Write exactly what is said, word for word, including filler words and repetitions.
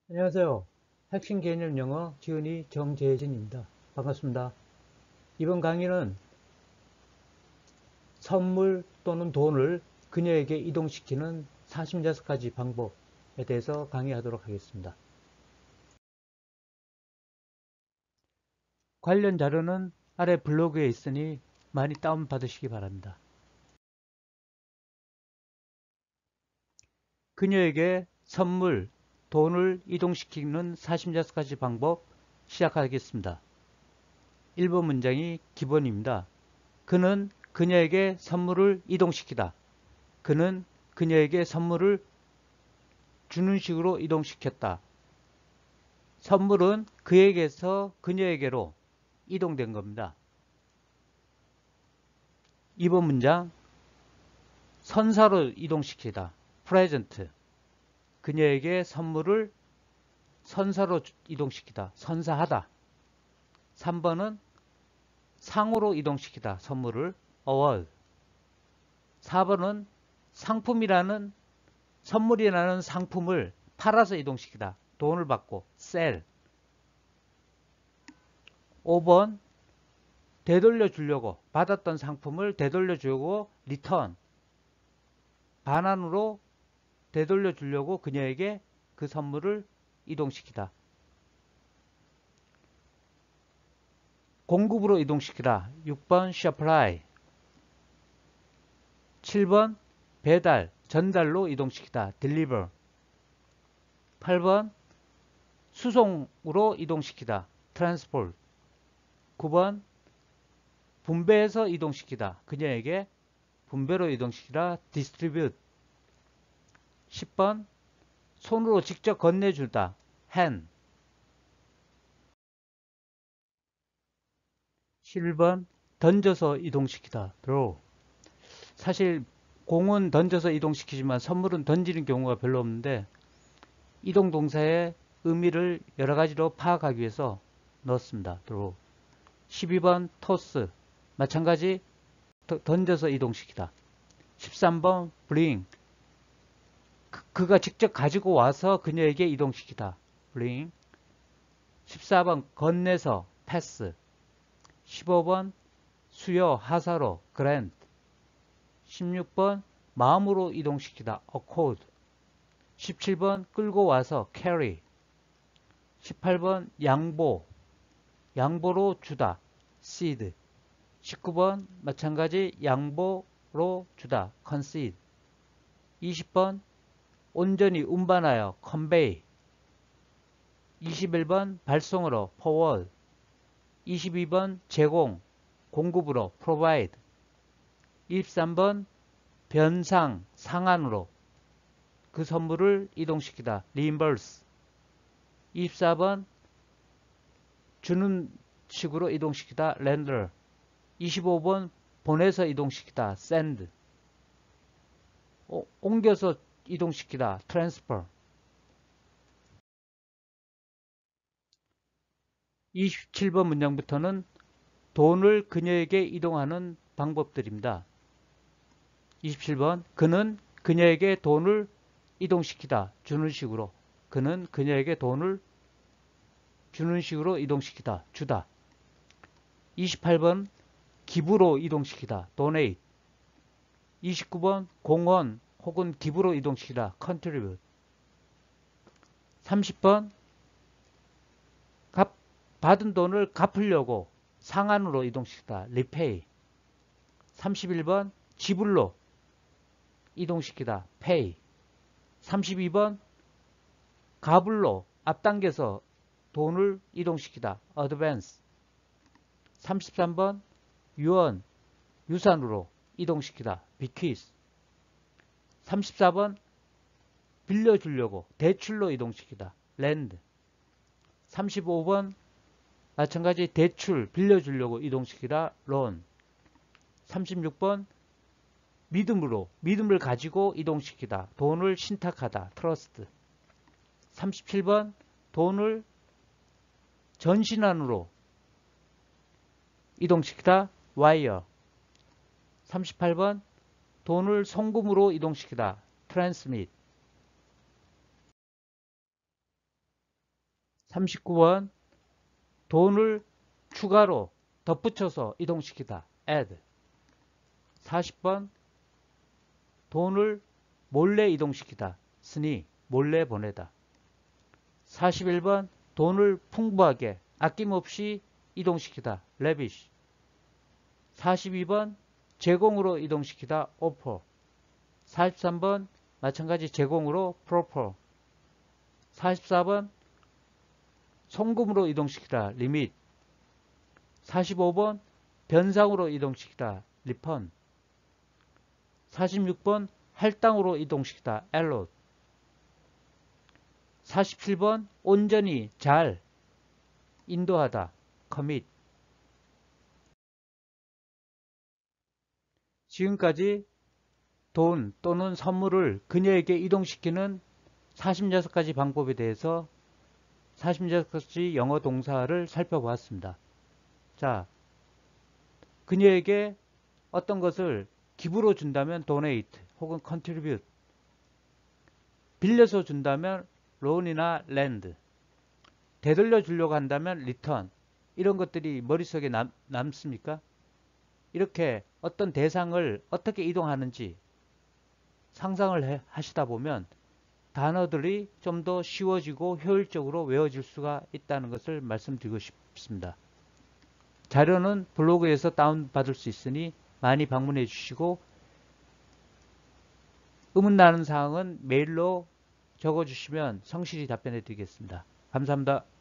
안녕하세요. 핵심 개념 영어 지은이 정재진입니다. 반갑습니다. 이번 강의는 선물 또는 돈을 그녀에게 이동시키는 사십육 가지 방법에 대해서 강의하도록 하겠습니다. 관련 자료는 아래 블로그에 있으니 많이 다운받으시기 바랍니다. 그녀에게 선물, 돈을 이동시키는 사십육 가지 방법 시작하겠습니다. 일 번 문장이 기본입니다. 그는 그녀에게 선물을 이동시키다. 그는 그녀에게 선물을 주는 식으로 이동시켰다. 선물은 그에게서 그녀에게로 이동된 겁니다. 이 번 문장 선사로 이동시키다. 프레젠트. 그녀에게 선물을 선사로 이동시키다. 선사하다. 삼 번은 상으로 이동시키다. 선물을 award. 사 번은 상품이라는 선물이라는 상품을 팔아서 이동시키다. 돈을 받고 sell. 오 번 되돌려 주려고 받았던 상품을 되돌려 주려고 return. 반환으로 되돌려 주려고 그녀에게 그 선물을 이동시키다. 공급으로 이동시키다. 육 번 supply. 칠 번 배달, 전달로 이동시키다. deliver. 팔 번 수송으로 이동시키다. transport. 구 번 분배해서 이동시키다. 그녀에게 분배로 이동시키다. distribute. 십 번 손으로 직접 건네주다. hand. 십일 번 던져서 이동시키다. throw. 사실 공은 던져서 이동시키지만 선물은 던지는 경우가 별로 없는데 이동 동사의 의미를 여러 가지로 파악하기 위해서 넣었습니다. throw. 십이 번 toss. 마찬가지 던져서 이동시키다. 십삼 번 bring. 그가 직접 가지고 와서 그녀에게 이동시키다. bring. 십사 번 건네서 pass. 십오 번 수여 하사로 grant. 십육 번 마음으로 이동시키다. accord. 십칠 번 끌고 와서 carry. 십팔 번 양보. 양보로 주다. cede. 십구 번 마찬가지 양보로 주다. concede. 이십 번 온전히 운반하여 convey. 이십일 번 발송으로 forward. 이십이 번 제공, 공급으로 provide. 이십삼 번 변상, 상환으로 그 선물을 이동시키다. reimburse. 이십사 번 주는 식으로 이동시키다. render. 이십오 번 보내서 이동시키다. send. 어, 옮겨서 이동시키다. transfer. 이십칠 번 문장부터는 돈을 그녀에게 이동하는 방법들입니다. 이십칠 번 그는 그녀에게 돈을 이동시키다. 주는 식으로. 그는 그녀에게 돈을 주는 식으로 이동시키다. 주다. 이십팔 번 기부로 이동시키다. donate. 이십구 번 공헌 혹은 기부로 이동시키다. contribute. 삼십 번 갚, 받은 돈을 갚으려고 상환으로 이동시키다. repay. 삼십일 번 지불로 이동시키다. pay. 삼십이 번 가불로 앞당겨서 돈을 이동시키다. advance. 삼십삼 번 유언, 유산으로 이동시키다. bequeath. 삼십사 번 빌려주려고 대출로 이동시키다. lend. 삼십오 번 마찬가지 대출 빌려주려고 이동시키다. loan. 삼십육 번 믿음으로 믿음을 가지고 이동시키다. 돈을 신탁하다. trust. 삼십칠 번 돈을 전신환으로 이동시키다. wire. 삼십팔 번 돈을 송금으로 이동시키다. transmit. 삼십구 번 돈을 추가로 덧붙여서 이동시키다. add. 사십 번 돈을 몰래 이동시키다. sneak. 몰래 보내다. 사십일 번 돈을 풍부하게 아낌없이 이동시키다. lavish. 사십이 번 제공으로 이동시키다. offer. 사십삼 번 마찬가지 제공으로 proper. 사십사 번 송금으로 이동시키다. limit. 사십오 번 변상으로 이동시키다. refund. 사십육 번 할당으로 이동시키다. allot. 사십칠 번 온전히 잘 인도하다. commit. 지금까지 돈 또는 선물을 그녀에게 이동시키는 사십육 가지 방법에 대해서 사십육 가지 영어 동사를 살펴보았습니다. 자, 그녀에게 어떤 것을 기부로 준다면 donate 혹은 contribute, 빌려서 준다면 loan이나 lend, 되돌려 주려고 한다면 return. 이런 것들이 머릿속에 남, 남습니까? 이렇게 어떤 대상을 어떻게 이동하는지 상상을 해, 하시다 보면 단어들이 좀 더 쉬워지고 효율적으로 외워질 수가 있다는 것을 말씀드리고 싶습니다. 자료는 블로그에서 다운받을 수 있으니 많이 방문해 주시고, 의문나는 사항은 메일로 적어주시면 성실히 답변해 드리겠습니다. 감사합니다.